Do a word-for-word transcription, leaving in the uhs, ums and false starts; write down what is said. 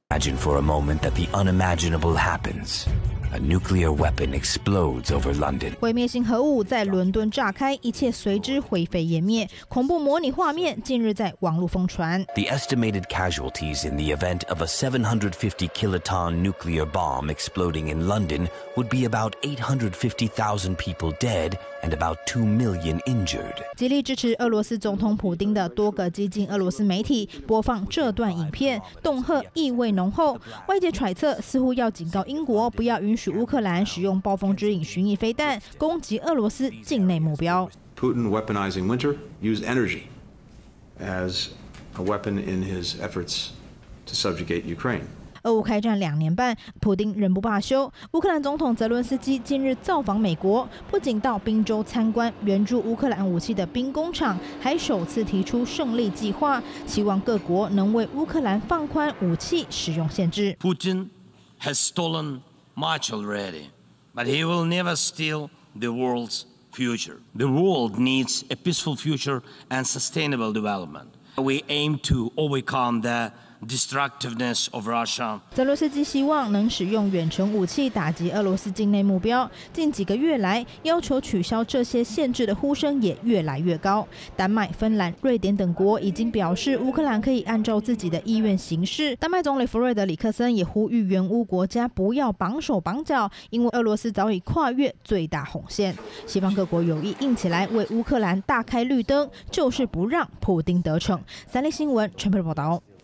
Imagine for a moment that the unimaginable happens. A nuclear weapon explodes over London. 毁灭性核武在伦敦炸开，一切随之灰飞烟灭。恐怖模拟画面近日在网络疯传。 The estimated casualties in the event of a seven hundred fifty kiloton nuclear bomb exploding in London would be about eight hundred fifty thousand people dead and about two million injured. 极力支持俄罗斯总统普丁的多个激进俄罗斯媒体播放这段影片，恫吓意味浓厚。外界揣测，似乎要警告英国不要允许乌克兰使用暴风之影巡弋飞弹攻击俄罗斯境内目标。 Putin weaponizing winter used energy as a weapon in his efforts to subjugate Ukraine. 俄乌开战两年半，普丁仍不罢休。乌克兰总统泽伦斯基近日造访美国，不仅到宾州参观援助乌克兰武器的兵工厂，还首次提出胜利计划，期望各国能为乌克兰放宽武器使用限制。 Putin has stolen much already, but he will never steal the world's future. The world needs a peaceful future and sustainable development. We aim to overcome the destructiveness of Russia. 泽伦斯基希望能使用远程武器打击俄罗斯境内目标。近几个月来，要求取消这些限制的呼声也越来越高。丹麦、芬兰、瑞典等国已经表示，乌克兰可以按照自己的意愿行事。丹麦总理弗瑞德里克森也呼吁援乌国家不要绑手绑脚，因为俄罗斯早已跨越最大红线。西方各国有意硬起来为乌克兰大开绿灯，就是不让普丁得逞。三立新闻陈佩报道。